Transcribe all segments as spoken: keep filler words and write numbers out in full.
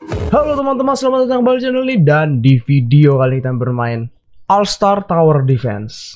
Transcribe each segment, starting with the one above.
Halo teman-teman, selamat datang kembali di channel ini. Dan di video kali ini kita bermain All Star Tower Defense.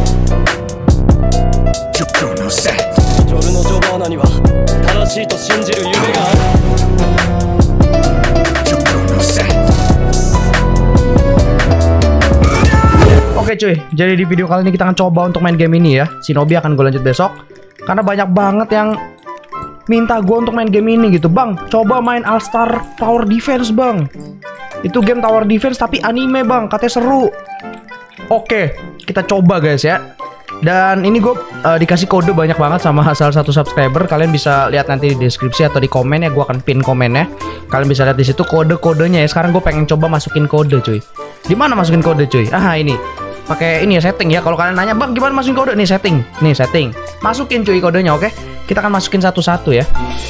Oke cuy, jadi di video kali ini kita akan coba untuk main game ini ya. Shinobi akan gue lanjut besok, karena banyak banget yang minta gue untuk main game ini gitu. Bang, coba main All Star Tower Defense bang. Itu game Tower Defense tapi anime bang, katanya seru. Oke, kita coba guys ya. Dan ini gue uh, dikasih kode banyak banget sama salah satu subscriber. Kalian bisa lihat nanti di deskripsi atau di komen ya. Gue akan pin komennya. Kalian bisa lihat di situ kode-kodenya ya. Sekarang gue pengen coba masukin kode cuy. Di mana masukin kode cuy? Ah ini. Pakai ini ya, setting ya. Kalau kalian nanya bang gimana masukin kode, nih setting, nih setting. Masukin cuy kodenya, oke? Kita akan masukin satu-satu ya.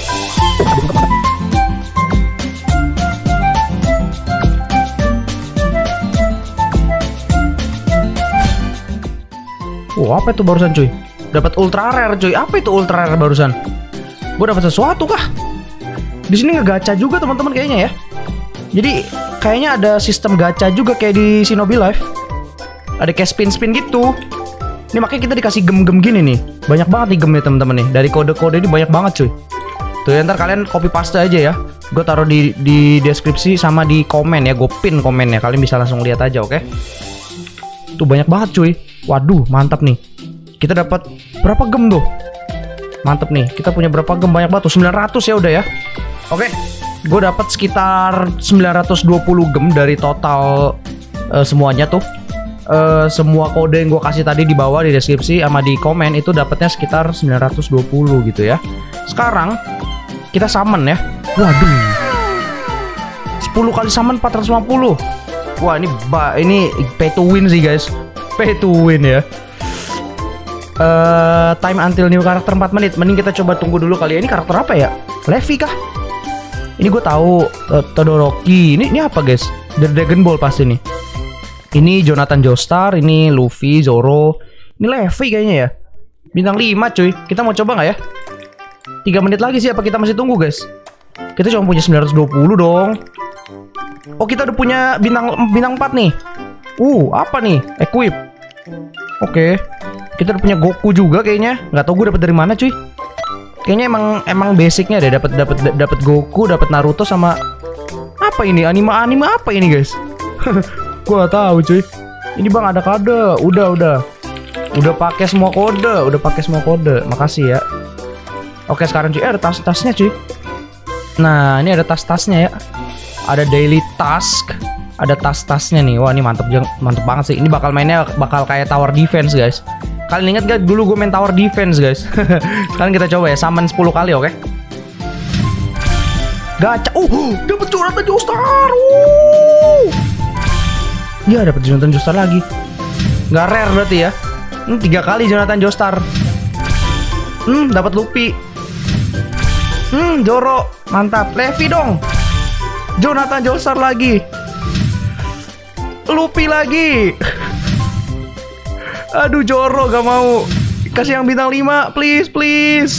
Wow, apa itu barusan cuy? Dapat ultra rare cuy. Apa itu ultra rare barusan? Gue dapat sesuatu kah? Di sini ngegacha juga teman-teman kayaknya ya. Jadi kayaknya ada sistem gacha juga kayak di Shinobi Live. Ada kayak spin-spin gitu. Ini makanya kita dikasih gem-gem gini nih. Banyak banget nih gemnya teman-teman nih. Dari kode-kode ini banyak banget cuy. Tuh ya, ntar kalian copy paste aja ya. Gue taruh di di deskripsi sama di komen ya. Gue pin komennya. Kalian bisa langsung lihat aja, oke? Tuh banyak banget cuy. Waduh, mantap nih. Kita dapat berapa gem tuh? Mantap nih. Kita punya berapa gem? Banyak banget tuh. sembilan ratus ya udah ya. Oke. Gue dapat sekitar sembilan ratus dua puluh gem dari total uh, semuanya tuh. Uh, semua kode yang gue kasih tadi di bawah di deskripsi sama di komen itu dapatnya sekitar sembilan ratus dua puluh gitu ya. Sekarang kita summon ya. Waduh, sepuluh kali summon empat ratus lima puluh. Wah ini ini pay to win sih guys. Pay to win ya. uh, Time until new karakter empat menit. Mending kita coba tunggu dulu kali ya. Ini karakter apa ya? Levi kah? Ini gue tahu uh, Todoroki. Ini ini apa guys? The Dragon Ball pasti nih. Ini Jonathan Joestar, ini Luffy, Zoro, ini Levi kayaknya ya. Bintang lima cuy. Kita mau coba nggak ya? tiga menit lagi sih, apa kita masih tunggu guys? Kita cuma punya sembilan ratus dua puluh dong. Oh kita udah punya bintang bintang empat nih. Uh apa nih? Equip. Oke. Kita udah punya Goku juga kayaknya. Nggak tahu gue dapet dari mana cuy. Kayaknya emang emang basicnya deh. Dapat dapat dapat Goku, dapat Naruto sama apa ini? Anime anime apa ini guys? Gua tahu cuy. Ini bang ada kode. Udah udah. Udah pakai semua kode. Udah pakai semua kode. Makasih ya. Oke sekarang cuy. Eh, ada tas-tasnya cuy. Nah ini ada tas-tasnya ya. Ada daily task. Ada tas-tasnya nih. Wah ini mantep mantep banget sih. Ini bakal mainnya bakal kayak tower defense guys. Kalian ingat gak dulu gue main tower defense guys? Sekarang kita coba ya. Summon sepuluh kali oke? Gacha. Uh dapet Jonathan Joestar. Uh. Ya dapat Jonathan Joestar lagi. Nggak rare berarti ya. Hmm, tiga kali Jonathan Joestar. Hmm, dapat Luffy. Hmm, Zoro, mantap. Levi dong. Jonathan Joestar lagi. Luffy lagi. Aduh, Zoro gak mau. Kasih yang bintang lima, please, please.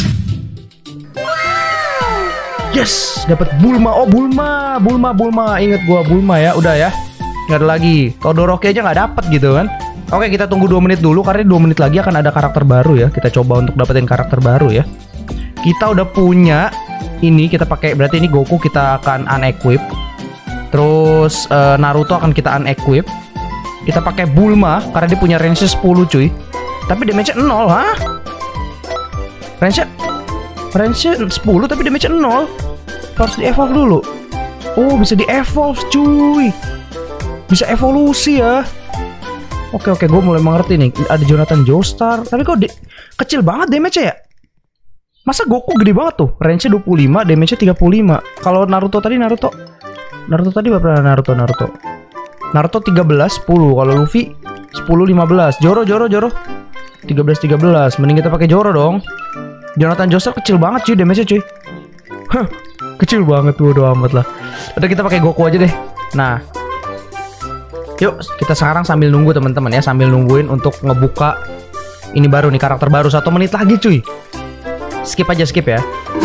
Yes, dapat Bulma. Oh, Bulma, Bulma, Bulma. Ingat gua Bulma ya. Udah ya. Nggak ada lagi. Todoroki aja nggak dapet gitu kan. Oke kita tunggu dua menit dulu. Karena dua menit lagi akan ada karakter baru ya. Kita coba untuk dapetin karakter baru ya. Kita udah punya ini. Kita pakai berarti ini Goku kita akan unequip. Terus uh, Naruto akan kita unequip. Kita pakai Bulma karena dia punya range sepuluh cuy. Tapi damage-nya nol. Hah? Range-nya Range-nya sepuluh tapi damage-nya nol. Harus di-evolve dulu. Oh bisa di-evolve cuy. Bisa evolusi ya. Oke oke gue mulai mengerti nih. Ada Jonathan Joestar. Tapi kok kecil banget damage-nya ya. Masa Goku gede banget tuh. Range-nya dua puluh lima, damage-nya tiga puluh lima. Kalau Naruto tadi Naruto Naruto tadi berapa Naruto Naruto Naruto tiga belas, sepuluh. Kalau Luffy sepuluh, lima belas. Zoro Zoro Zoro tiga belas, tiga belas. Mending kita pakai Zoro dong. Jonathan Joestar kecil banget cuy damage-nya cuy. Hah, kecil banget tuh udah amat lah. Udah kita pakai Goku aja deh. Nah yuk kita sekarang sambil nunggu teman-teman ya. Sambil nungguin untuk ngebuka ini baru nih karakter baru. Satu menit lagi cuy. Skip aja skip ya.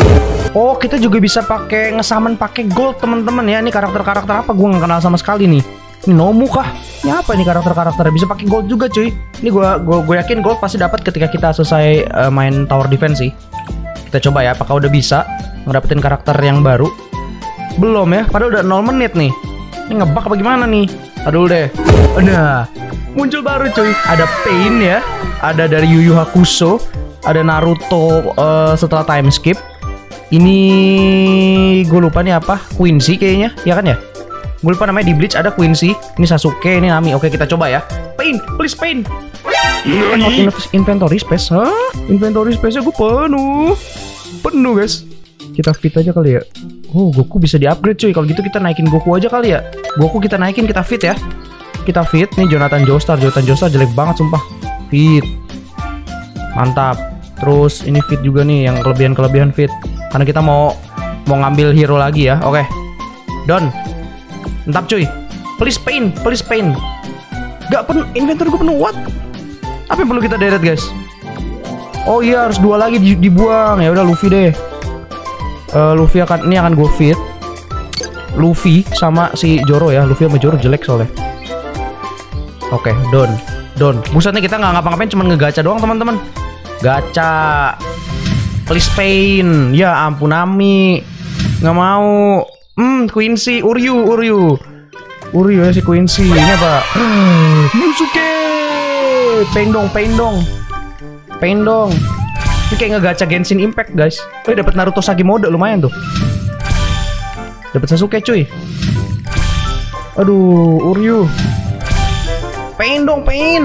Oh, kita juga bisa pakai ngesamen pakai gold, teman-teman ya. Ini karakter-karakter apa? Gue nggak kenal sama sekali nih. Ini Nomu kah? Ini apa ini karakter-karakter? Bisa pakai gold juga, cuy. Ini gue gue yakin gold pasti dapat ketika kita selesai uh, main tower defense sih. Kita coba ya, apakah udah bisa ngedapetin karakter yang baru? Belum ya, padahal udah nol menit nih. Ini ngebug apa gimana nih? Aduh deh. Nah, muncul baru cuy. Ada Pain ya. Ada dari Yu Yu Hakusho. Ada Naruto uh, setelah time skip. Ini gue lupa nih apa? Quincy kayaknya, ya kan ya? Gue lupa namanya. Di Bleach ada Quincy. Ini Sasuke, ini Nami. Oke, kita coba ya. Pain, please Pain. Not enough inventory space. Hah? Inventory space-nya gue penuh. Penuh guys. Kita fit aja kali ya. Oh, Goku bisa di-upgrade cuy. Kalau gitu kita naikin Goku aja kali ya. Goku kita naikin, kita fit ya. Kita fit. Nih Jonathan Joestar. Jonathan Joestar jelek banget sumpah. Fit. Mantap. Terus ini fit juga nih, yang kelebihan-kelebihan fit. Karena kita mau mau ngambil hero lagi ya. Oke. Don. Mantap cuy. Please Pain, please Pain. Gak penuh, inventory gue penuh. What? Apa yang perlu kita deret guys? Oh iya, harus dua lagi dibuang. Ya udah Luffy deh. Uh, Luffy akan ini akan gue fit. Luffy sama si Zoro ya. Luffy sama Zoro jelek soalnya. Oke, okay, Don. Don. Buset nih, kita nggak ngapa-ngapain, cuman ngegacha doang teman-teman. Gacha. Please Pain. Ya ampun Nami. Nggak mau. Hmm, Quincy, Uryu, Uryu. Uryu ya si Quincy. Ini apa? Yusuke. Pain dong, Pain dong. Pain dong. Ini kayak ngegacha Genshin Impact, guys. Oh, dapat Naruto Sagi mode lumayan tuh. Dapat Sasuke, cuy. Aduh, Uryu. Pain dong, Pain.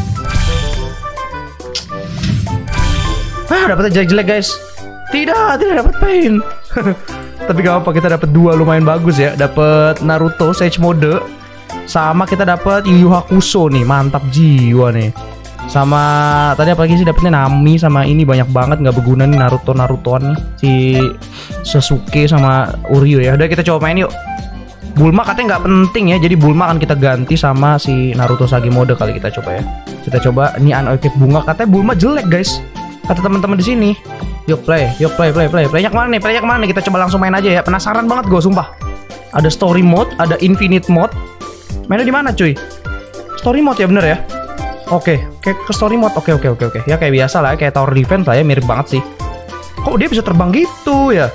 Ah, dapetnya jelek-jelek, guys. Tidak, tidak dapat Pain. Tapi gak apa, kita dapat dua lumayan bagus ya. Dapat Naruto Sage mode, sama kita dapat Yu Yu Hakusho nih, mantap jiwa nih. Sama tadi apa lagi sih dapetnya? Nami sama ini banyak banget nggak berguna nih Naruto Narutoan nih, si Sasuke sama Uryu ya. Udah kita coba main yuk. Bulma katanya nggak penting ya, jadi Bulma akan kita ganti sama si Naruto Sagi mode kali. Kita coba ya. Kita coba ini unequipped bunga, katanya Bulma jelek guys, kata teman-teman di sini. Yuk play, yuk play, play, play. Playnya kemana nih? Playnya kemana nih? Kita coba langsung main aja ya. Penasaran banget gue, sumpah. Ada story mode, ada infinite mode. Mainnya di mana, cuy? Story mode ya, bener ya? Oke, kayak ke story mode. Oke, oke, oke, oke. Ya kayak biasa lah, kayak tower defense lah ya, mirip banget sih. Kok dia bisa terbang gitu ya?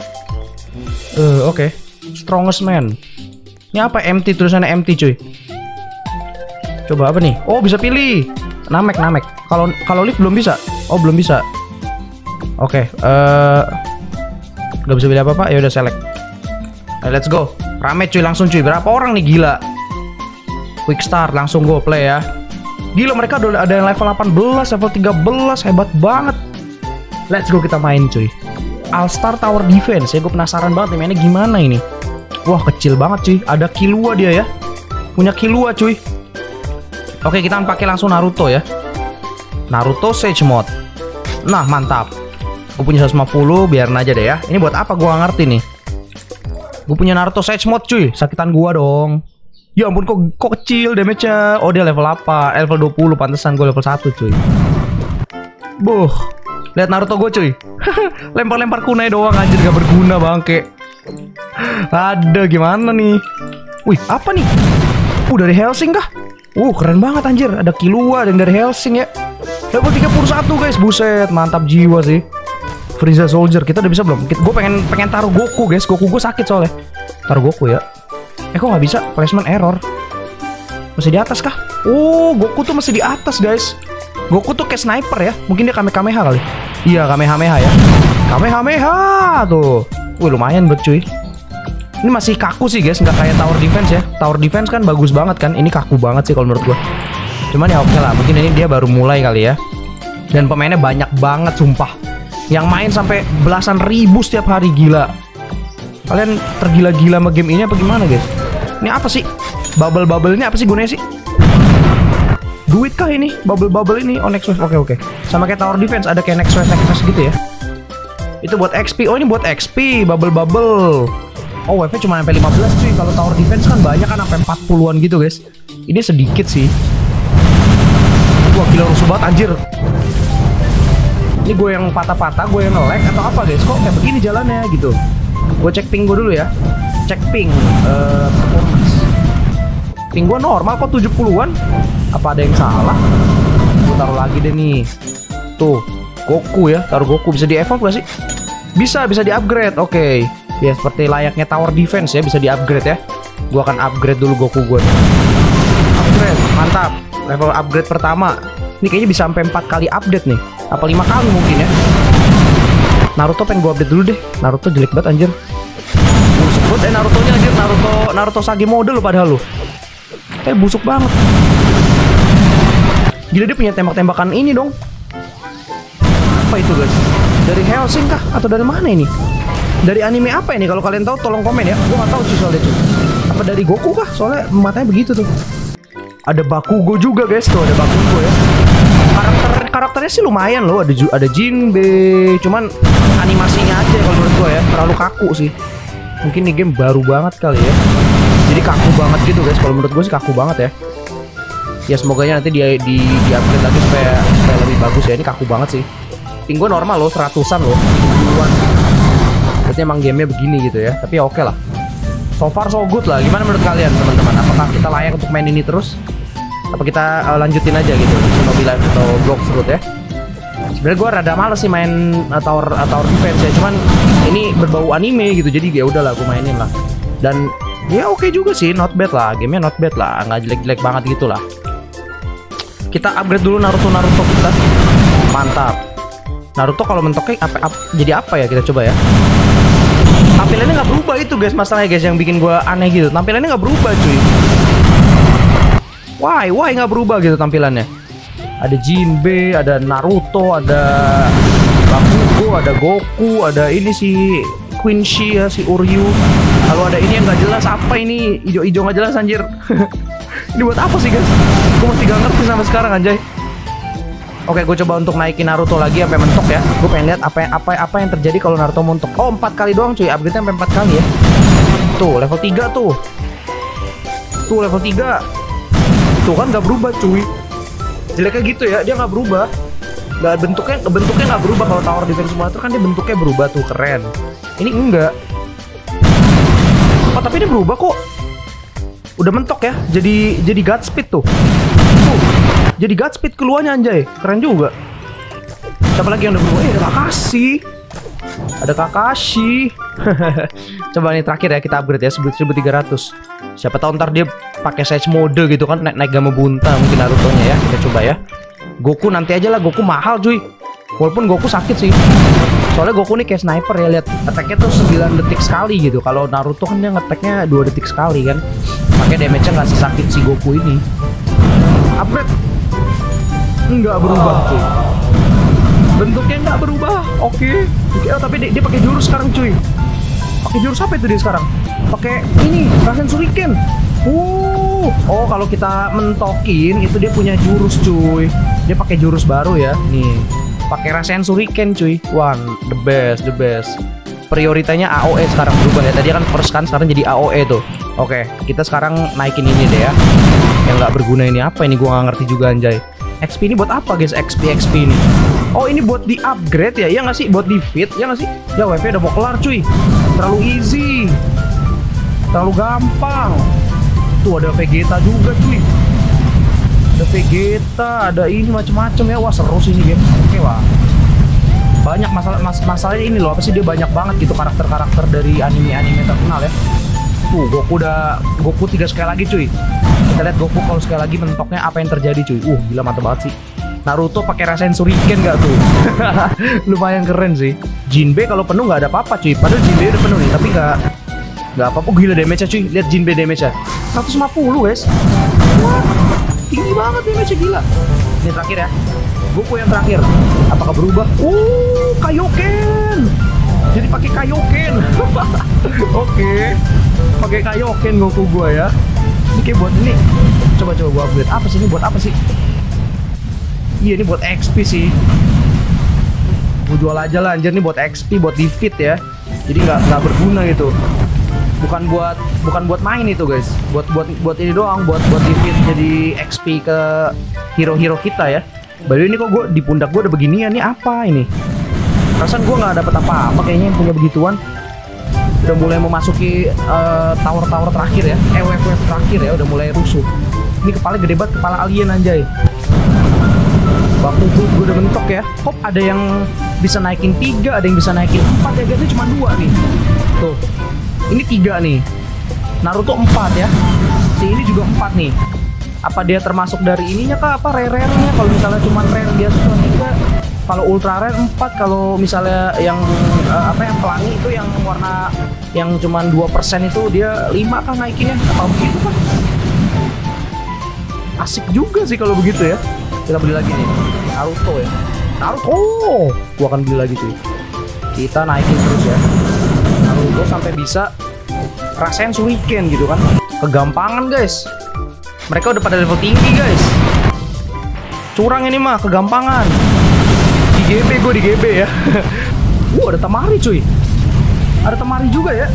Eh, uh, oke. Okay. Strongest man. Ini apa? Empty, tulisannya empty, cuy. Coba apa nih? Oh, bisa pilih. Namek, Namek. Kalau kalau lift belum bisa. Oh, belum bisa. Oke, okay, uh, gak bisa pilih apa-apa, ya udah select. Nah, let's go. Rame cuy, langsung cuy. Berapa orang nih, gila. Quick start, langsung go play ya. Gila, mereka udah ada yang level delapan belas, level tiga belas, hebat banget. Let's go, kita main cuy. All Star Tower Defense ya, gue penasaran banget nih mainnya gimana ini. Wah, kecil banget cuy. Ada Killua dia ya. Punya Killua cuy. Oke, kita akan pakai langsung Naruto ya. Naruto Sage mode. Nah, mantap. Gue punya seratus lima puluh, biarin aja deh ya. Ini buat apa gue gak ngerti nih. Gue punya Naruto Sage mode cuy. Sakitan gua dong. Ya ampun, kok, kok kecil damage-nya. Oh, dia level apa? Level dua puluh, pantesan gue level satu cuy. Buh. Lihat Naruto gue cuy. Lempar-lempar kunai doang anjir, gak berguna bangke. Ada gimana nih? Wih, apa nih? Uh, dari Hellsing kah? Uh, keren banget anjir. Ada Killua dan dari Hellsing ya. Level tiga puluh satu guys, buset. Mantap jiwa sih. Frieza Soldier, kita udah bisa belum? Gue pengen pengen taruh Goku guys, Goku gue sakit soalnya. Taruh Goku ya. Eh kok nggak bisa? Placement error. Masih di atas kah? Oh, Goku tuh masih di atas guys. Goku tuh kayak sniper ya. Mungkin dia Kamehameha kali. Iya, Kamehameha ya. Kamehameha tuh. Wih, lumayan bet cuy. Ini masih kaku sih guys, nggak kayak tower defense ya. Tower defense kan bagus banget kan. Ini kaku banget sih kalau menurut gue. Cuman ya oke lah, mungkin ini dia baru mulai kali ya. Dan pemainnya banyak banget sumpah. Yang main sampai belasan ribu setiap hari, gila. Kalian tergila-gila sama game ini apa gimana guys? Ini apa sih? Bubble-bubble ini apa sih gunanya sih? Duit kah ini? Bubble-bubble ini? Oh, next wave. Oke, oke. Sama kayak tower defense, ada kayak next wave, next wave gitu ya. Itu buat X P. Oh, ini buat X P. Bubble-bubble. Oh, wave-nya cuma sampai lima belas cuy. Kalau tower defense kan banyak kan sampai empat puluhan gitu guys. Ini sedikit sih. Wah, gila rusuh banget anjir. Ini gue yang patah-patah, gue yang nge-lag atau apa guys? Kok kayak begini jalannya gitu? Gue cek ping gue dulu ya. Cek ping uh, performance. Ping gue normal kok tujuh puluhan. Apa ada yang salah? Gue taruh lagi deh nih. Tuh, Goku ya. Taruh Goku, bisa di-evolve gak sih? Bisa, bisa di-upgrade. Oke okay. Ya seperti layaknya tower defense ya, bisa di-upgrade ya. Gue akan upgrade dulu Goku gue. Upgrade, mantap. Level upgrade pertama. Ini kayaknya bisa sampai empat kali update nih. Apa lima kali mungkin ya. Naruto pengen gue update dulu deh. Naruto jelek banget anjir. Busuk banget eh Narutonya anjir. Naruto Naruto Sage mode lo padahal lo. Eh busuk banget. Gila dia punya tembak-tembakan ini dong. Apa itu guys? Dari Hellsing kah? Atau dari mana ini? Dari anime apa ini? Kalau kalian tahu tolong komen ya. Gue gak tahu sih soalnya cuy. Apa dari Goku kah? Soalnya matanya begitu tuh. Ada Bakugo juga guys, tuh ada Bakugo ya. Karakter karakternya sih lumayan loh, ada ada Jinbe, cuman animasinya aja kalau menurut gue ya terlalu kaku sih. Mungkin ini game baru banget kali ya. Jadi kaku banget gitu guys, kalau menurut gue sih kaku banget ya. Ya semoganya nanti dia di di upgrade lagi supaya supaya lebih bagus ya. Ini kaku banget sih. Ping gue normal loh, seratusan loh, tujuh-an. Berarti emang gamenya begini gitu ya. Tapi ya oke lah. So far so good lah. Gimana menurut kalian teman-teman? Apakah kita layak untuk main ini terus? Apa kita uh, lanjutin aja gitu Shinobi Life atau Blox Fruit ya? Sebenarnya gue rada males sih main uh, tower uh, tower defense ya. Cuman ini berbau anime gitu. Jadi ya udahlah gue mainin lah. Dan ya oke okay juga sih, not bad lah. Gamenya not bad lah, nggak jelek-jelek banget gitu lah. Kita upgrade dulu Naruto Naruto kita. Mantap. Naruto kalau mentoknya apa, apa, jadi apa ya kita coba ya? Tampilannya nggak berubah itu guys, masalahnya guys yang bikin gue aneh gitu. Tampilannya nggak berubah cuy. Why, why nggak berubah gitu tampilannya? Ada Jinbe, ada Naruto, ada Bakugo, ada Goku, ada ini si Quincy ya, si Uryu. Lalu ada ini yang nggak jelas apa ini, ijo-ijo nggak jelas anjir. Ini buat apa sih guys? Gue masih gak ngerti sampai sekarang anjay. Oke, gue coba untuk naikin Naruto lagi sampai mentok ya. Gue pengen lihat apa yang apa apa yang terjadi kalau Naruto mentok. Oh, empat kali doang cuy, upgrade-nya sampai empat kali ya. Tuh, level tiga tuh. Tuh level tiga. Tuh kan nggak berubah cuy. Jeleknya gitu ya, dia nggak berubah. Nggak bentuknya, bentuknya nggak berubah. Kalau Tower Defense Simulator kan dia bentuknya berubah tuh, keren. Ini enggak. Oh tapi dia berubah kok. Udah mentok ya, jadi jadi Godspeed tuh. Tuh, jadi Godspeed keluarnya anjay, keren juga. Siapa lagi yang udah berubah? Eh ada Kakashi. Ada Kakashi. Coba nih terakhir ya kita upgrade ya seribu tiga ratus. Siapa tahu ntar dia pakai size mode gitu kan, naik naik Gama Bunta mungkin Naruto-nya ya. Kita coba ya. Goku nanti aja lah, Goku mahal cuy. Walaupun Goku sakit sih. Soalnya Goku nih kayak sniper ya, lihat attack-nya tuh sembilan detik sekali gitu. Kalau Naruto kan dia nge-attack-nya dua detik sekali kan. Makanya damage-nya nggak sesakit si Goku ini. Upgrade nggak berubah cuy. Bentuknya nggak berubah. Oke. Okay. Oh, tapi dia, dia pakai jurus sekarang cuy. Pakai jurus apa itu dia sekarang? Pakai ini Rasen Shuriken. Uh, oh kalau kita mentokin itu dia punya jurus cuy. Dia pakai jurus baru ya. Nih, pakai Rasen Shuriken cuy. One the best, the best. Prioritanya A O E sekarang berubah ya. Tadi kan first kan, sekarang jadi A O E tuh. Oke, kita sekarang naikin ini deh ya. Yang nggak berguna ini apa ini? Gua nggak ngerti juga anjay. X P ini buat apa guys? X P X P ini. Oh ini buat di upgrade ya? Ya nggak sih? Buat di fit ya nggak sih? Ya W P udah mau kelar cuy. Terlalu easy. Terlalu gampang. Tuh ada Vegeta juga cuy. Ada Vegeta, ada ini macem-macem ya. Wah seru sih ini game. Oke wah. Banyak masalah mas masalahnya ini loh. Apa sih dia banyak banget gitu karakter-karakter dari anime-anime terkenal ya. Tuh Goku udah Goku tiga sekali lagi cuy. Kita lihat Goku kalau sekali lagi mentoknya apa yang terjadi cuy. Uh gila mantap banget sih. Naruto pakai Rasen Shuriken gak tuh? Lumayan keren sih. Jinbe kalau penuh nggak ada apa-apa cuy. Padahal Jinbe udah penuh nih, tapi nggak nggak apa-apa. Oh, gila damage-nya cuy. Lihat Jinbe damage-nya seratus lima puluh guys. Wah, tinggi banget damage-nya gila. Ini terakhir ya. Goku yang terakhir. Apakah berubah? Uh, Kaioken. Jadi pakai Kaioken. Oke. Pakai Kaioken Goku gua ya. Ini kayak buat ini. Coba coba gua upgrade. Apa sih ini buat apa sih? Iya ini buat X P sih. Gue jual aja lah anjir, ini buat X P, buat di fit ya. Jadi nggak nggak berguna gitu. Bukan buat bukan buat main itu guys. Buat buat buat ini doang, buat buat di fit jadi X P ke hero-hero kita ya. By the way, ini kok gue di pundak gue ada beginian nih, apa ini? Perasaan gue nggak dapet apa-apa kayaknya yang punya begituan. Udah mulai memasuki uh, tower-tower terakhir ya, eh wave-wave terakhir ya, udah mulai rusuh. Ini kepala gede banget, kepala alien anjay. Waktu gue udah mentok ya. Hop, ada yang bisa naikin tiga, ada yang bisa naikin empat ya guys. Ini cuma dua nih. Tuh, ini tiga nih. Naruto empat ya. Si ini juga empat nih. Apa dia termasuk dari ininya kah? Apa rare-rare-nya? Kalau misalnya cuma rare biasa cuma tiga. Kalau ultra rare empat. Kalau misalnya yang uh, apa yang pelangi itu yang warna yang cuma dua persen itu dia lima kan naikinnya. Apa begitu kan? Asik juga sih kalau begitu ya. Kita beli lagi nih Naruto ya. Naruto gua akan beli lagi cuy. Kita naikin terus ya Naruto sampai bisa rasain shuriken gitu kan. Kegampangan guys. Mereka udah pada level tinggi guys. Curang ini mah, kegampangan. Di G B gue di G B ya. Wow, ada Temari cuy. Ada Temari juga ya.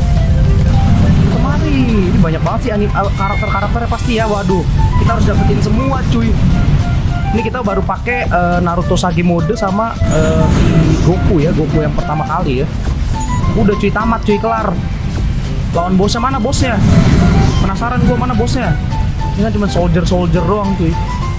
Temari. Ini banyak banget sih anim karakter-karakternya pasti ya. Waduh, kita harus dapetin semua cuy. Ini kita baru pakai uh, Naruto Sage mode sama uh, si Goku ya, Goku yang pertama kali ya. Udah cuy, tamat cuy, kelar. Lawan bosnya mana bosnya? Penasaran gua mana bosnya? Ini kan cuma soldier-soldier doang cuy.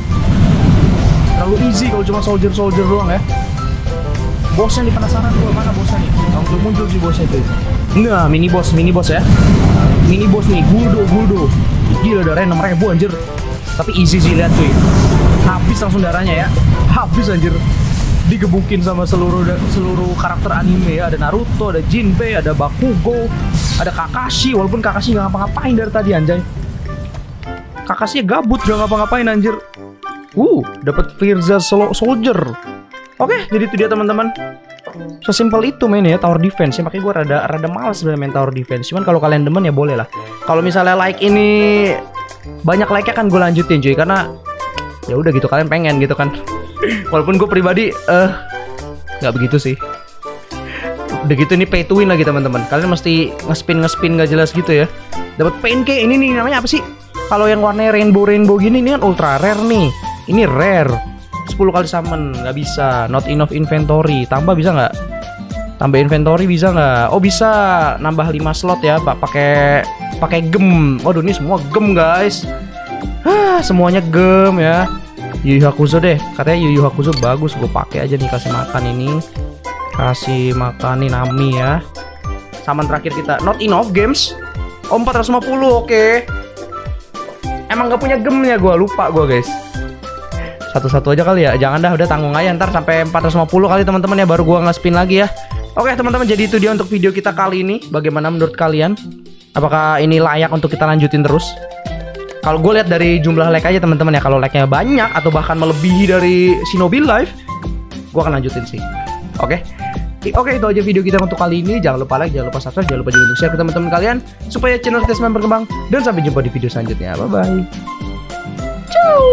Terlalu easy kalau cuma soldier-soldier doang ya. Bosnya nih, penasaran gua mana bosnya nih? Langsung muncul sih bosnya cuy. Nah, mini boss, mini boss ya. Mini boss nih, Guldo, Guldo. Gila darahnya enam ribu anjir. Tapi easy sih, lihat cuy. Habis langsung darahnya ya. Habis anjir. Digebukin sama seluruh seluruh karakter anime ya. Ada Naruto, ada Jinbei, ada Bakugo, ada Kakashi. Walaupun Kakashi nggak ngapa-ngapain dari tadi anjay. Kakashi gabut, gak ngapa-ngapain anjir. Uh, dapat Firza Soldier. Oke, jadi itu dia teman-teman. Sesimpel itu main ya tower defense. Ya, makanya gue rada rada males sebenarnya main tower defense. Cuman kalau kalian demen ya boleh lah. Kalau misalnya like ini banyak like-nya kan gue lanjutin cuy, karena ya udah gitu kalian pengen gitu kan. Walaupun gue pribadi eh uh, nggak begitu sih. Udah gitu ini pay to win lagi teman-teman. Kalian mesti ngespin ngespin nggak jelas gitu ya. Dapat pancake ini nih, namanya apa sih? Kalau yang warnanya rainbow rainbow gini ini kan ultra rare nih. Ini rare. sepuluh kali summon nggak bisa. Not enough inventory. Tambah bisa nggak? Tambah inventory bisa nggak? Oh bisa. Nambah lima slot ya, Pak. Pakai pakai gem. Waduh ini semua gem guys. Hah, semuanya gem ya. Yu Yu Hakusho deh. Katanya Yu Yu Hakusho bagus. Gue pakai aja nih, kasih makan ini. Kasih makan nih Nami ya. Saman terakhir kita. Not enough games. Oh empat ratus lima puluh, oke. Okay. Emang gak punya gemnya, gue lupa gue guys. Satu-satu aja kali ya. Jangan dah, udah tanggung aja ntar sampai empat ratus lima puluh kali teman-teman ya, baru gue nge-spin lagi ya. Oke teman-teman, jadi itu dia untuk video kita kali ini. Bagaimana menurut kalian? Apakah ini layak untuk kita lanjutin terus? Kalau gue lihat dari jumlah like aja teman-teman ya. Kalau like-nya banyak atau bahkan melebihi dari Shinobi Live, gue akan lanjutin sih. Oke. Oke, itu aja video kita untuk kali ini. Jangan lupa like, jangan lupa subscribe, jangan lupa juga untuk share ke teman-teman kalian supaya channel kita semakin berkembang. Dan sampai jumpa di video selanjutnya. Bye bye. Ciao.